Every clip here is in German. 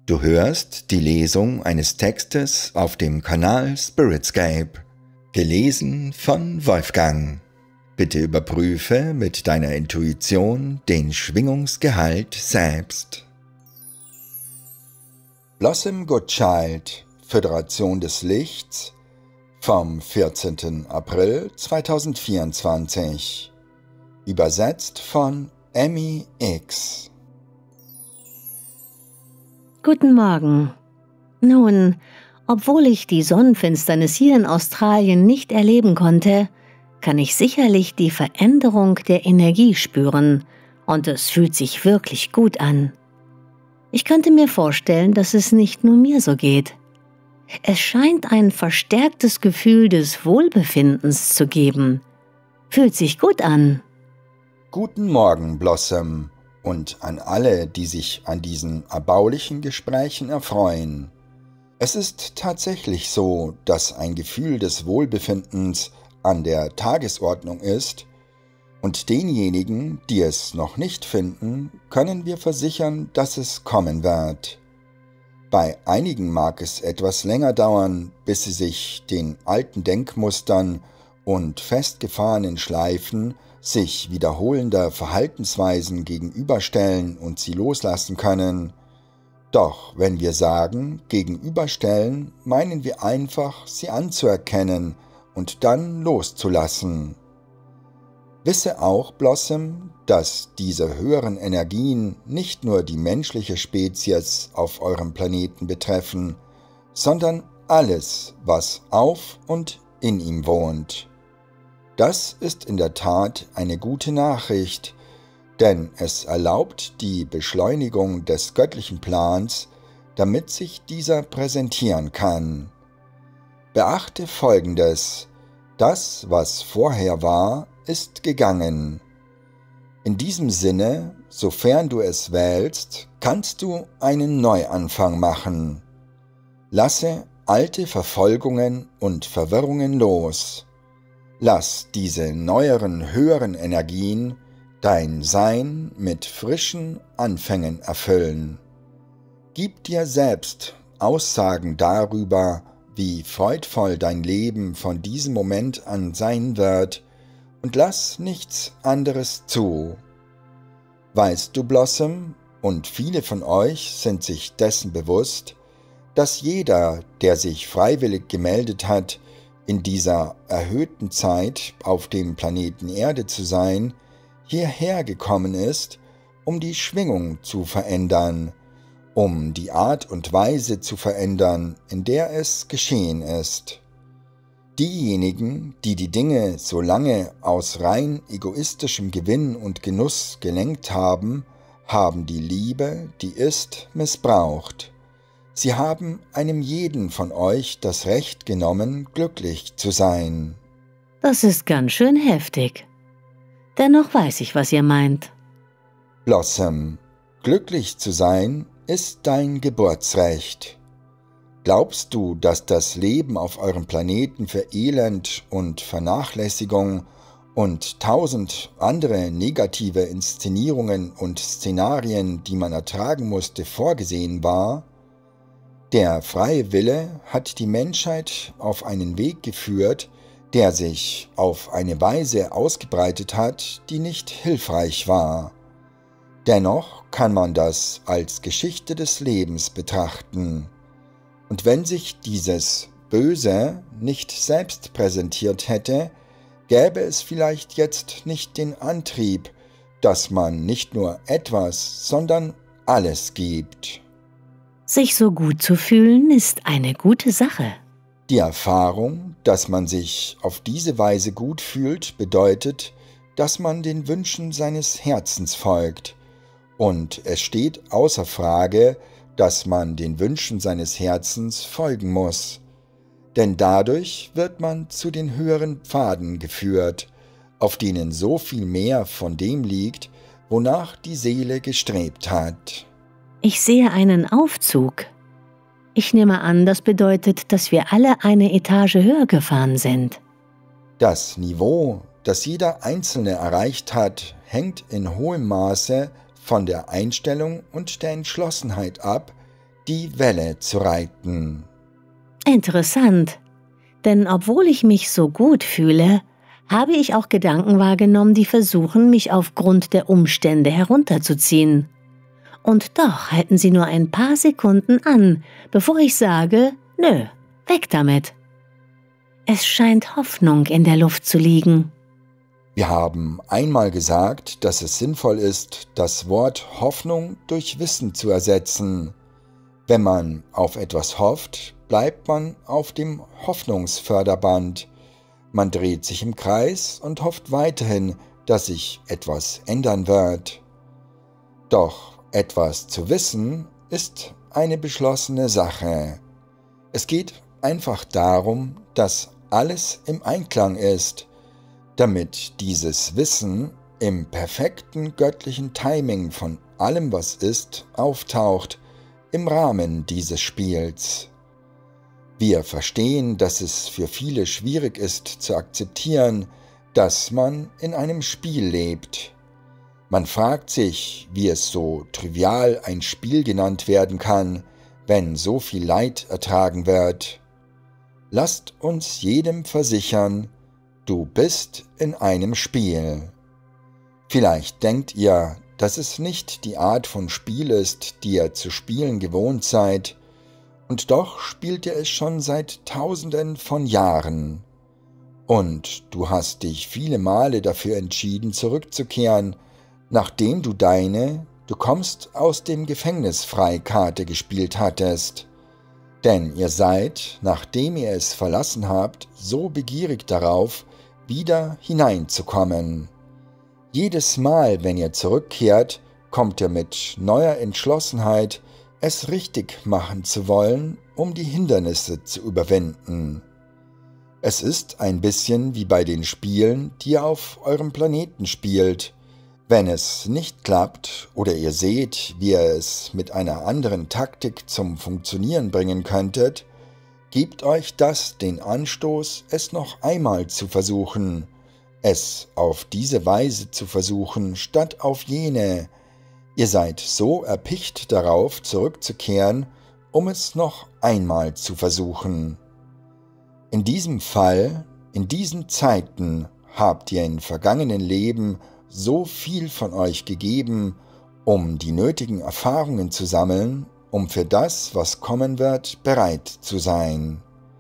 Du hörst die Lesung eines Textes auf dem Kanal Spiritscape, gelesen von Wolfgang. Bitte überprüfe mit deiner Intuition den Schwingungsgehalt selbst. Blossom Goodchild, Föderation des Lichts, vom 14. April 2024. Übersetzt von Emmy X. Guten Morgen. Nun, obwohl ich die Sonnenfinsternis hier in Australien nicht erleben konnte, kann ich sicherlich die Veränderung der Energie spüren und es fühlt sich wirklich gut an. Ich könnte mir vorstellen, dass es nicht nur mir so geht. Es scheint ein verstärktes Gefühl des Wohlbefindens zu geben. Fühlt sich gut an. Guten Morgen, Blossom, und an alle, die sich an diesen erbaulichen Gesprächen erfreuen. Es ist tatsächlich so, dass ein Gefühl des Wohlbefindens an der Tagesordnung ist, und denjenigen, die es noch nicht finden, können wir versichern, dass es kommen wird. Bei einigen mag es etwas länger dauern, bis sie sich den alten Denkmustern und festgefahrenen Schleifen sich wiederholender Verhaltensweisen gegenüberstellen und sie loslassen können. Doch wenn wir sagen, gegenüberstellen, meinen wir einfach, sie anzuerkennen und dann loszulassen. Wisse auch, Blossom, dass diese höheren Energien nicht nur die menschliche Spezies auf eurem Planeten betreffen, sondern alles, was auf und in ihm wohnt. Das ist in der Tat eine gute Nachricht, denn es erlaubt die Beschleunigung des göttlichen Plans, damit sich dieser präsentieren kann. Beachte Folgendes: Das, was vorher war, ist gegangen. In diesem Sinne, sofern du es wählst, kannst du einen Neuanfang machen. Lasse alte Verfolgungen und Verwirrungen los. Lass diese neueren, höheren Energien dein Sein mit frischen Anfängen erfüllen. Gib dir selbst Aussagen darüber, wie freudvoll dein Leben von diesem Moment an sein wird, und lass nichts anderes zu. Weißt du, Blossom, und viele von euch sind sich dessen bewusst, dass jeder, der sich freiwillig gemeldet hat, in dieser erhöhten Zeit auf dem Planeten Erde zu sein, hierher gekommen ist, um die Schwingung zu verändern, um die Art und Weise zu verändern, in der es geschehen ist. Diejenigen, die die Dinge so lange aus rein egoistischem Gewinn und Genuss gelenkt haben, haben die Liebe, die ist, missbraucht. Sie haben einem jeden von euch das Recht genommen, glücklich zu sein. Das ist ganz schön heftig. Dennoch weiß ich, was ihr meint. Blossom, glücklich zu sein ist dein Geburtsrecht. Glaubst du, dass das Leben auf eurem Planeten für Elend und Vernachlässigung und 1000 andere negative Inszenierungen und Szenarien, die man ertragen musste, vorgesehen war? Der freie Wille hat die Menschheit auf einen Weg geführt, der sich auf eine Weise ausgebreitet hat, die nicht hilfreich war. Dennoch kann man das als Geschichte des Lebens betrachten. Und wenn sich dieses Böse nicht selbst präsentiert hätte, gäbe es vielleicht jetzt nicht den Antrieb, dass man nicht nur etwas, sondern alles gibt. Sich so gut zu fühlen, ist eine gute Sache. Die Erfahrung, dass man sich auf diese Weise gut fühlt, bedeutet, dass man den Wünschen seines Herzens folgt. Und es steht außer Frage, dass man den Wünschen seines Herzens folgen muss. Denn dadurch wird man zu den höheren Pfaden geführt, auf denen so viel mehr von dem liegt, wonach die Seele gestrebt hat. Ich sehe einen Aufzug. Ich nehme an, das bedeutet, dass wir alle eine Etage höher gefahren sind. Das Niveau, das jeder Einzelne erreicht hat, hängt in hohem Maße von der Einstellung und der Entschlossenheit ab, die Welle zu reiten. Interessant, denn obwohl ich mich so gut fühle, habe ich auch Gedanken wahrgenommen, die versuchen, mich aufgrund der Umstände herunterzuziehen. Und doch halten sie nur ein paar Sekunden an, bevor ich sage, nö, weg damit. Es scheint Hoffnung in der Luft zu liegen. Wir haben einmal gesagt, dass es sinnvoll ist, das Wort Hoffnung durch Wissen zu ersetzen. Wenn man auf etwas hofft, bleibt man auf dem Hoffnungsförderband. Man dreht sich im Kreis und hofft weiterhin, dass sich etwas ändern wird. Doch etwas zu wissen ist eine beschlossene Sache. Es geht einfach darum, dass alles im Einklang ist, damit dieses Wissen im perfekten göttlichen Timing von allem, was ist, auftaucht im Rahmen dieses Spiels. Wir verstehen, dass es für viele schwierig ist zu akzeptieren, dass man in einem Spiel lebt. Man fragt sich, wie es so trivial ein Spiel genannt werden kann, wenn so viel Leid ertragen wird. Lasst uns jedem versichern, du bist in einem Spiel. Vielleicht denkt ihr, dass es nicht die Art von Spiel ist, die ihr zu spielen gewohnt seid, und doch spielt ihr es schon seit Tausenden von Jahren. Und du hast dich viele Male dafür entschieden, zurückzukehren, nachdem du deine Du kommst aus dem Gefängnis frei Karte gespielt hattest. Denn ihr seid, nachdem ihr es verlassen habt, so begierig darauf, wieder hineinzukommen. Jedes Mal, wenn ihr zurückkehrt, kommt ihr mit neuer Entschlossenheit, es richtig machen zu wollen, um die Hindernisse zu überwinden. Es ist ein bisschen wie bei den Spielen, die ihr auf eurem Planeten spielt. Wenn es nicht klappt oder ihr seht, wie ihr es mit einer anderen Taktik zum Funktionieren bringen könntet, gebt euch das den Anstoß, es noch einmal zu versuchen, es auf diese Weise zu versuchen, statt auf jene. Ihr seid so erpicht darauf, zurückzukehren, um es noch einmal zu versuchen. In diesem Fall, in diesen Zeiten, habt ihr in vergangenen Leben so viel von euch gegeben, um die nötigen Erfahrungen zu sammeln, um für das, was kommen wird, bereit zu sein.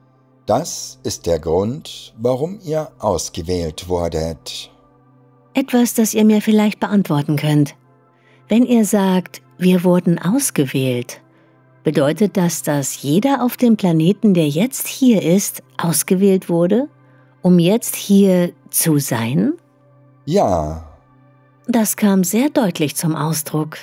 Das ist der Grund, warum ihr ausgewählt wurdet. Etwas, das ihr mir vielleicht beantworten könnt. Wenn ihr sagt, wir wurden ausgewählt, bedeutet das, dass jeder auf dem Planeten, der jetzt hier ist, ausgewählt wurde, um jetzt hier zu sein? Ja. Das kam sehr deutlich zum Ausdruck.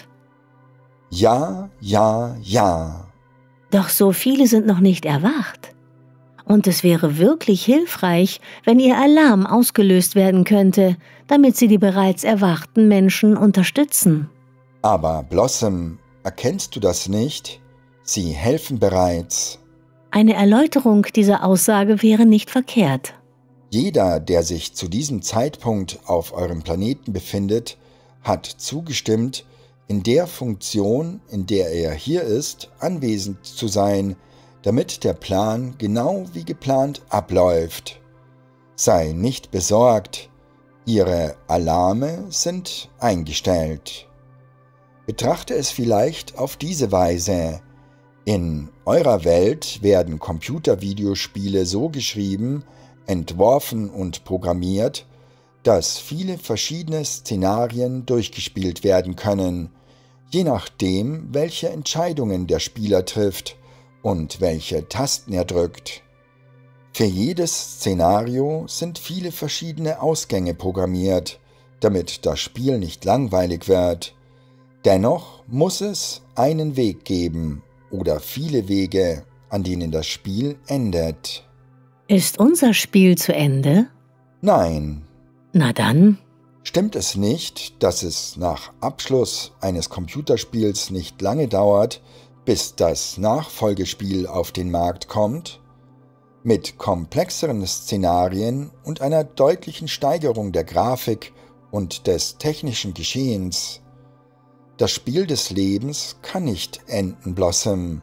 Ja, ja, ja. Doch so viele sind noch nicht erwacht. Und es wäre wirklich hilfreich, wenn Ihr Alarm ausgelöst werden könnte, damit Sie die bereits erwachten Menschen unterstützen. Aber Blossom, erkennst du das nicht? Sie helfen bereits. Eine Erläuterung dieser Aussage wäre nicht verkehrt. Jeder, der sich zu diesem Zeitpunkt auf eurem Planeten befindet, hat zugestimmt, in der Funktion, in der er hier ist, anwesend zu sein, damit der Plan genau wie geplant abläuft. Sei nicht besorgt, ihre Alarme sind eingestellt. Betrachte es vielleicht auf diese Weise. In eurer Welt werden Computervideospiele so geschrieben, entworfen und programmiert, dass viele verschiedene Szenarien durchgespielt werden können, je nachdem, welche Entscheidungen der Spieler trifft und welche Tasten er drückt. Für jedes Szenario sind viele verschiedene Ausgänge programmiert, damit das Spiel nicht langweilig wird. Dennoch muss es einen Weg geben oder viele Wege, an denen das Spiel endet. Ist unser Spiel zu Ende? Nein. Na dann? Stimmt es nicht, dass es nach Abschluss eines Computerspiels nicht lange dauert, bis das Nachfolgespiel auf den Markt kommt? Mit komplexeren Szenarien und einer deutlichen Steigerung der Grafik und des technischen Geschehens. Das Spiel des Lebens kann nicht enden, Blossom.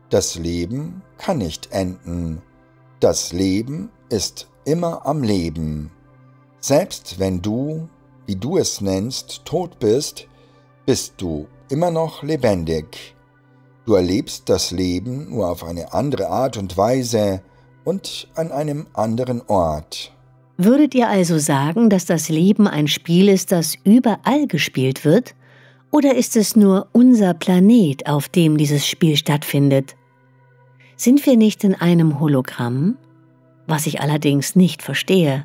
Das Leben kann nicht enden. Das Leben ist immer am Leben. Selbst wenn du, wie du es nennst, tot bist, bist du immer noch lebendig. Du erlebst das Leben nur auf eine andere Art und Weise und an einem anderen Ort. Würdet ihr also sagen, dass das Leben ein Spiel ist, das überall gespielt wird? Oder ist es nur unser Planet, auf dem dieses Spiel stattfindet? Sind wir nicht in einem Hologramm? Was ich allerdings nicht verstehe.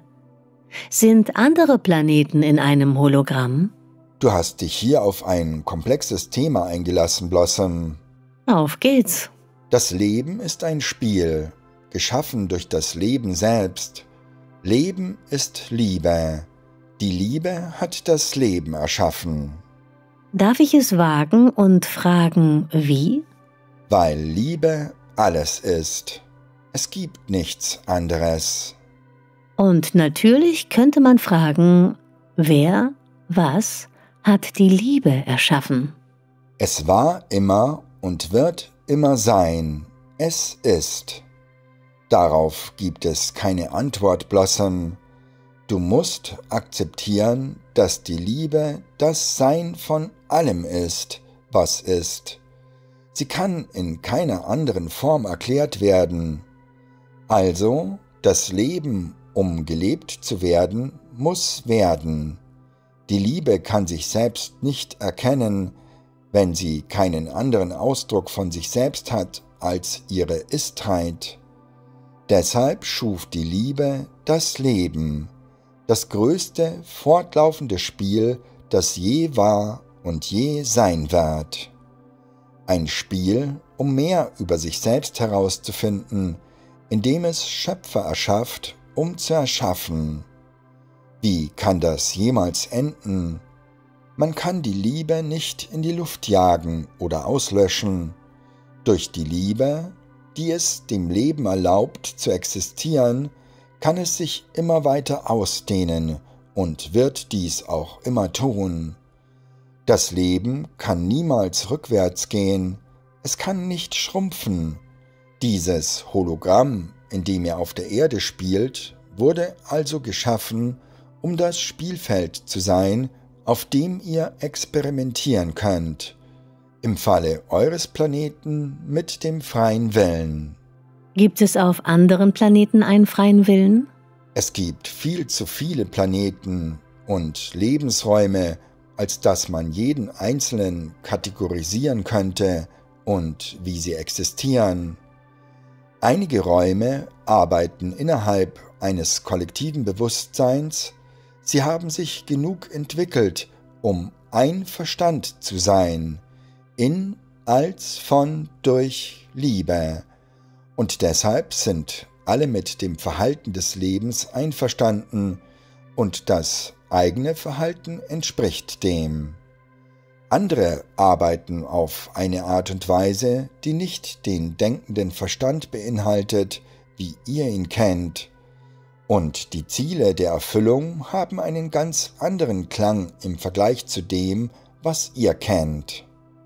Sind andere Planeten in einem Hologramm? Du hast dich hier auf ein komplexes Thema eingelassen, Blossom. Auf geht's. Das Leben ist ein Spiel, geschaffen durch das Leben selbst. Leben ist Liebe. Die Liebe hat das Leben erschaffen. Darf ich es wagen und fragen, wie? Weil Liebe alles ist. Es gibt nichts anderes. Und natürlich könnte man fragen, wer, was hat die Liebe erschaffen? Es war immer und wird immer sein. Es ist. Darauf gibt es keine Antwort, Blossom. Du musst akzeptieren, dass die Liebe das Sein von allem ist, was ist. Sie kann in keiner anderen Form erklärt werden. Also, das Leben, um gelebt zu werden, muss werden. Die Liebe kann sich selbst nicht erkennen, wenn sie keinen anderen Ausdruck von sich selbst hat als ihre Istheit. Deshalb schuf die Liebe das Leben, das größte fortlaufende Spiel, das je war und je sein wird. Ein Spiel, um mehr über sich selbst herauszufinden, indem es Schöpfer erschafft, um zu erschaffen. Wie kann das jemals enden? Man kann die Liebe nicht in die Luft jagen oder auslöschen. Durch die Liebe, die es dem Leben erlaubt zu existieren, kann es sich immer weiter ausdehnen und wird dies auch immer tun. Das Leben kann niemals rückwärts gehen, es kann nicht schrumpfen. Dieses Hologramm, in dem ihr auf der Erde spielt, wurde also geschaffen, um das Spielfeld zu sein, auf dem ihr experimentieren könnt. Im Falle eures Planeten mit dem freien Willen. Gibt es auf anderen Planeten einen freien Willen? Es gibt viel zu viele Planeten und Lebensräume, als dass man jeden einzelnen kategorisieren könnte und wie sie existieren. Einige Räume arbeiten innerhalb eines kollektiven Bewusstseins, sie haben sich genug entwickelt, um ein Verstand zu sein, in, als, von, durch Liebe. Und deshalb sind alle mit dem Verhalten des Lebens einverstanden und das eigene Verhalten entspricht dem. Andere arbeiten auf eine Art und Weise, die nicht den denkenden Verstand beinhaltet, wie ihr ihn kennt. Und die Ziele der Erfüllung haben einen ganz anderen Klang im Vergleich zu dem, was ihr kennt.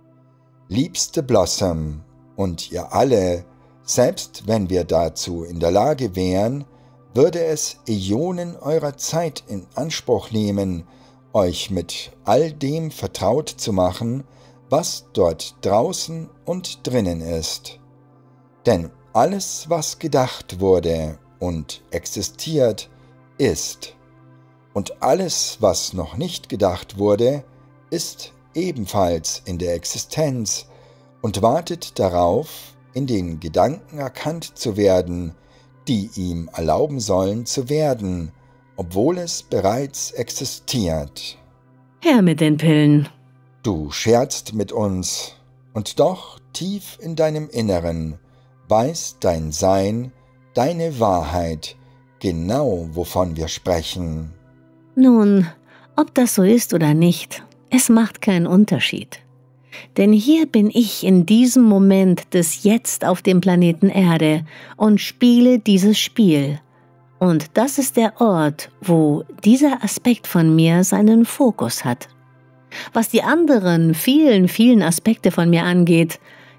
Liebste Blossom und ihr alle, selbst wenn wir dazu in der Lage wären, würde es Äonen eurer Zeit in Anspruch nehmen, euch mit all dem vertraut zu machen, was dort draußen und drinnen ist. Denn alles, was gedacht wurde und existiert, ist. Und alles, was noch nicht gedacht wurde, ist ebenfalls in der Existenz und wartet darauf, in den Gedanken erkannt zu werden, die ihm erlauben sollen zu werden, obwohl es bereits existiert. Her mit den Pillen. Du scherzt mit uns, und doch tief in deinem Inneren weiß dein Sein, deine Wahrheit, genau wovon wir sprechen. Nun, ob das so ist oder nicht, es macht keinen Unterschied. Denn hier bin ich in diesem Moment des Jetzt auf dem Planeten Erde und spiele dieses Spiel. Und das ist der Ort, wo dieser Aspekt von mir seinen Fokus hat. Was die anderen vielen Aspekte von mir angeht,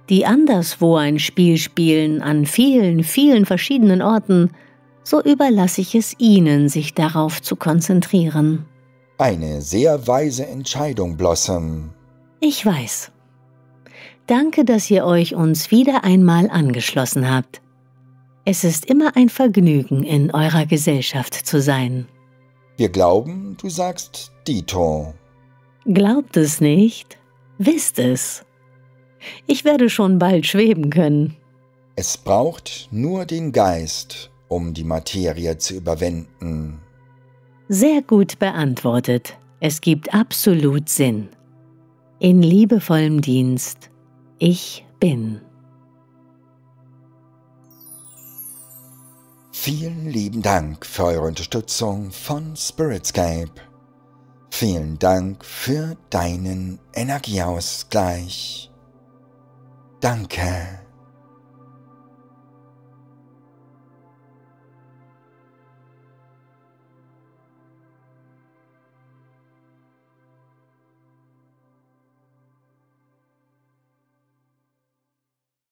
die anderswo ein Spiel spielen, an vielen, vielen verschiedenen Orten, so überlasse ich es Ihnen, sich darauf zu konzentrieren. Eine sehr weise Entscheidung, Blossom. Ich weiß. Danke, dass ihr euch uns wieder einmal angeschlossen habt. Es ist immer ein Vergnügen, in eurer Gesellschaft zu sein. Wir glauben, du sagst Dito. Glaubt es nicht? Wisst es. Ich werde schon bald schweben können. Es braucht nur den Geist, um die Materie zu überwinden. Sehr gut beantwortet. Es gibt absolut Sinn. In liebevollem Dienst. Ich bin. Vielen lieben Dank für eure Unterstützung von Spiritscape. Vielen Dank für deinen Energieausgleich. Danke.